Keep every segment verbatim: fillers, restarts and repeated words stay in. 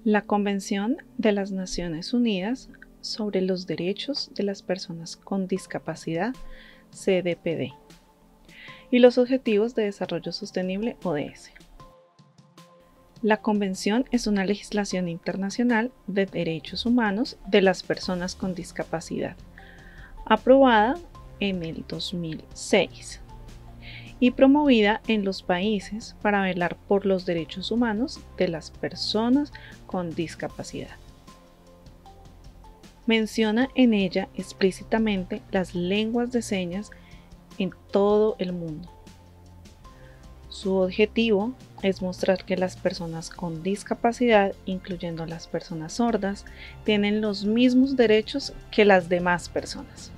La Convención de las Naciones Unidas sobre los Derechos de las Personas con Discapacidad, C D P D, y los Objetivos de Desarrollo Sostenible, O D S. La Convención es una legislación internacional de derechos humanos de las personas con discapacidad, aprobada en el dos mil seis y promovida en los países para velar por los derechos humanos de las personas con discapacidad. Menciona en ella explícitamente las lenguas de señas en todo el mundo. Su objetivo es mostrar que las personas con discapacidad, incluyendo las personas sordas, tienen los mismos derechos que las demás personas.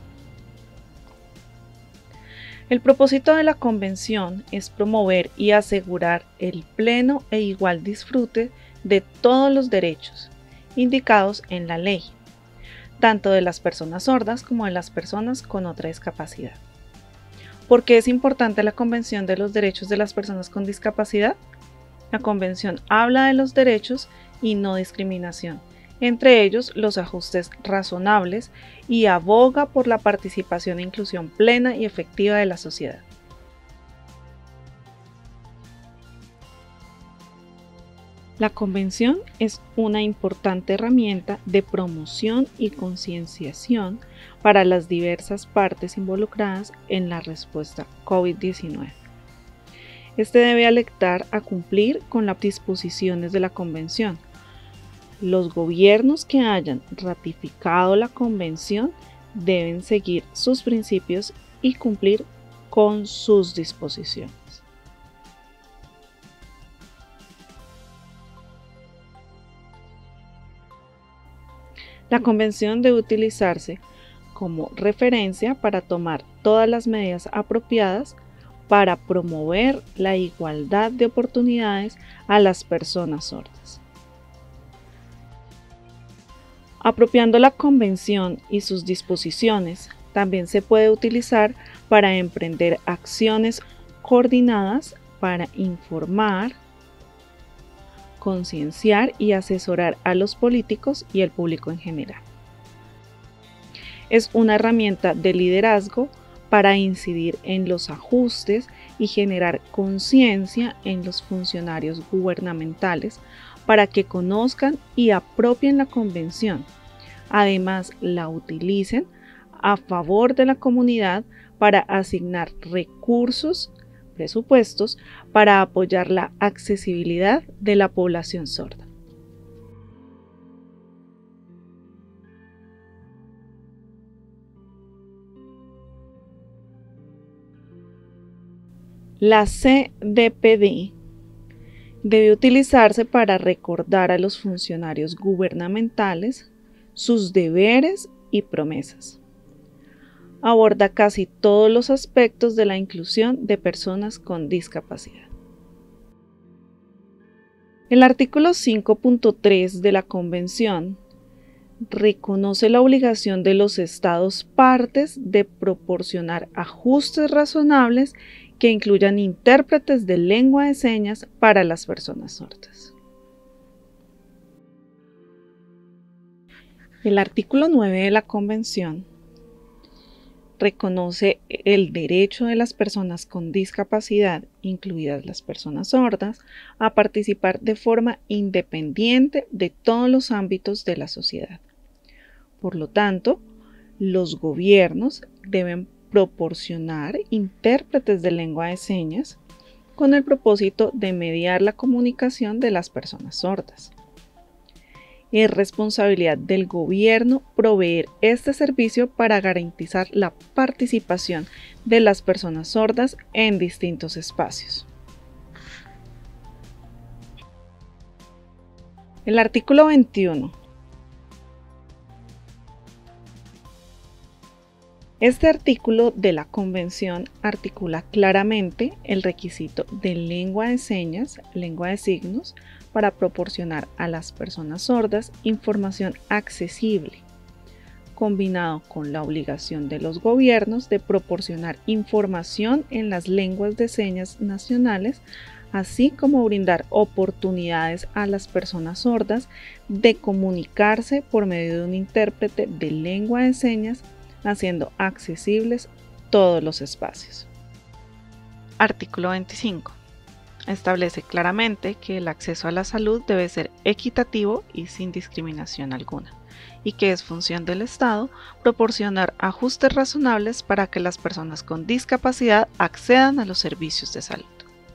El propósito de la Convención es promover y asegurar el pleno e igual disfrute de todos los derechos indicados en la ley, tanto de las personas sordas como de las personas con otra discapacidad. ¿Por qué es importante la Convención de los Derechos de las Personas con Discapacidad? La Convención habla de los derechos y no discriminación, entre ellos los ajustes razonables, y aboga por la participación e inclusión plena y efectiva de la sociedad. La Convención es una importante herramienta de promoción y concienciación para las diversas partes involucradas en la respuesta COVID diecinueve. Este debe alentar a cumplir con las disposiciones de la Convención. Los gobiernos que hayan ratificado la Convención deben seguir sus principios y cumplir con sus disposiciones. La Convención debe utilizarse como referencia para tomar todas las medidas apropiadas para promover la igualdad de oportunidades a las personas sordas. Apropiando la Convención y sus disposiciones, también se puede utilizar para emprender acciones coordinadas para informar, concienciar y asesorar a los políticos y el público en general. Es una herramienta de liderazgo para incidir en los ajustes y generar conciencia en los funcionarios gubernamentales para que conozcan y apropien la Convención. Además, la utilicen a favor de la comunidad para asignar recursos, presupuestos, para apoyar la accesibilidad de la población sorda. La C D P D debe utilizarse para recordar a los funcionarios gubernamentales sus deberes y promesas. Aborda casi todos los aspectos de la inclusión de personas con discapacidad. El artículo cinco punto tres de la Convención reconoce la obligación de los Estados partes de proporcionar ajustes razonables que incluyan intérpretes de lengua de señas para las personas sordas. El artículo nueve de la Convención reconoce el derecho de las personas con discapacidad, incluidas las personas sordas, a participar de forma independiente de todos los ámbitos de la sociedad. Por lo tanto, los gobiernos deben proporcionar intérpretes de lengua de señas con el propósito de mediar la comunicación de las personas sordas. Es responsabilidad del gobierno proveer este servicio para garantizar la participación de las personas sordas en distintos espacios. El artículo veintiuno. Este artículo de la Convención articula claramente el requisito de lengua de señas, lengua de signos, para proporcionar a las personas sordas información accesible, combinado con la obligación de los gobiernos de proporcionar información en las lenguas de señas nacionales, así como brindar oportunidades a las personas sordas de comunicarse por medio de un intérprete de lengua de señas, haciendo accesibles todos los espacios. Artículo veinticinco. Establece claramente que el acceso a la salud debe ser equitativo y sin discriminación alguna, y que es función del Estado proporcionar ajustes razonables para que las personas con discapacidad accedan a los servicios de salud.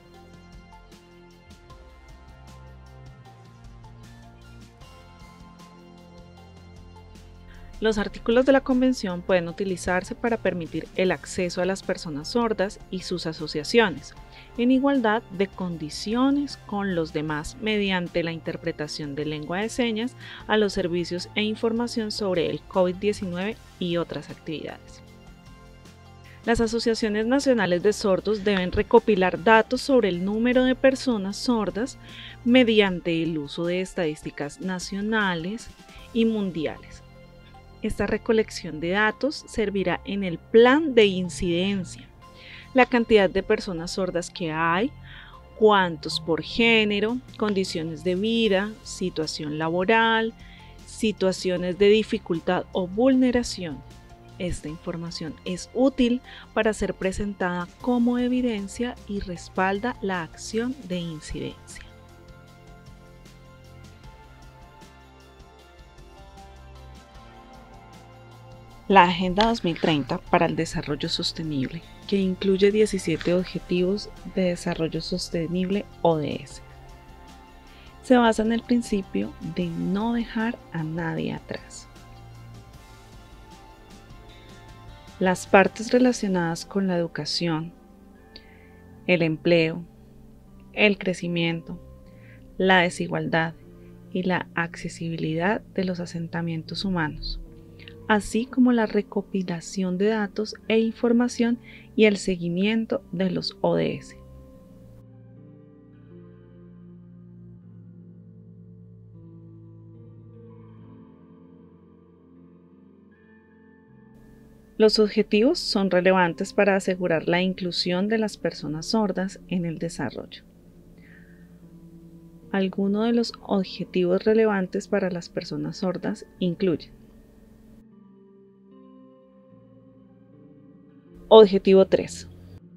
Los artículos de la Convención pueden utilizarse para permitir el acceso a las personas sordas y sus asociaciones, en igualdad de condiciones con los demás mediante la interpretación de lengua de señas a los servicios e información sobre el COVID diecinueve y otras actividades. Las asociaciones nacionales de sordos deben recopilar datos sobre el número de personas sordas mediante el uso de estadísticas nacionales y mundiales. Esta recolección de datos servirá en el plan de incidencia, la cantidad de personas sordas que hay, cuántos por género, condiciones de vida, situación laboral, situaciones de dificultad o vulneración. Esta información es útil para ser presentada como evidencia y respalda la acción de incidencia. La Agenda dos mil treinta para el Desarrollo Sostenible, que incluye diecisiete Objetivos de Desarrollo Sostenible O D S, se basa en el principio de no dejar a nadie atrás. Las partes relacionadas con la educación, el empleo, el crecimiento, la desigualdad y la accesibilidad de los asentamientos humanos, así como la recopilación de datos e información y el seguimiento de los O D S. Los objetivos son relevantes para asegurar la inclusión de las personas sordas en el desarrollo. Algunos de los objetivos relevantes para las personas sordas incluyen: Objetivo tres.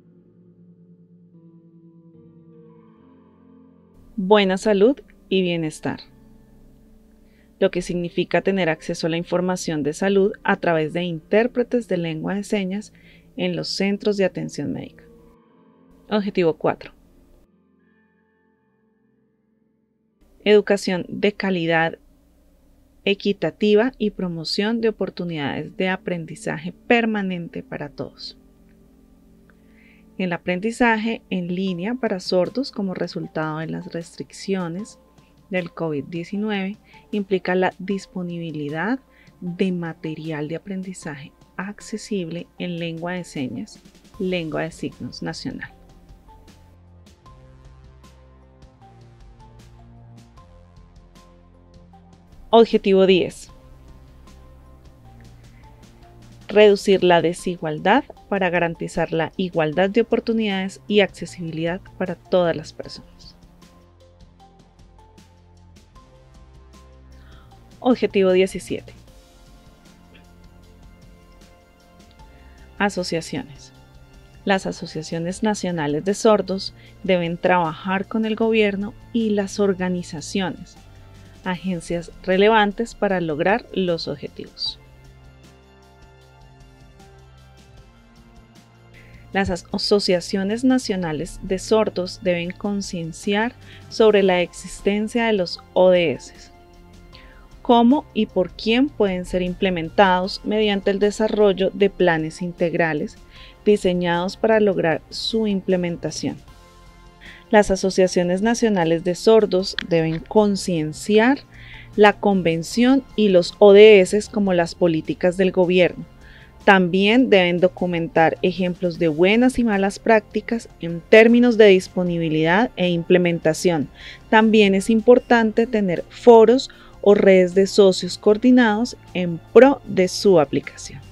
Buena salud y bienestar, lo que significa tener acceso a la información de salud a través de intérpretes de lengua de señas en los centros de atención médica. Objetivo cuatro. Educación de calidad, equitativa y promoción de oportunidades de aprendizaje permanente para todos. El aprendizaje en línea para sordos como resultado de las restricciones del COVID diecinueve implica la disponibilidad de material de aprendizaje accesible en lengua de señas, lengua de signos nacional. Objetivo diez. Reducir la desigualdad para garantizar la igualdad de oportunidades y accesibilidad para todas las personas. Objetivo diecisiete. Asociaciones. Las asociaciones nacionales de sordos deben trabajar con el gobierno y las organizaciones, agencias relevantes para lograr los objetivos. Las asociaciones nacionales de sordos deben concienciar sobre la existencia de los O D S, cómo y por quién pueden ser implementados mediante el desarrollo de planes integrales diseñados para lograr su implementación. Las asociaciones nacionales de sordos deben concienciar la convención y los O D S como las políticas del gobierno. También deben documentar ejemplos de buenas y malas prácticas en términos de disponibilidad e implementación. También es importante tener foros o redes de socios coordinados en pro de su aplicación.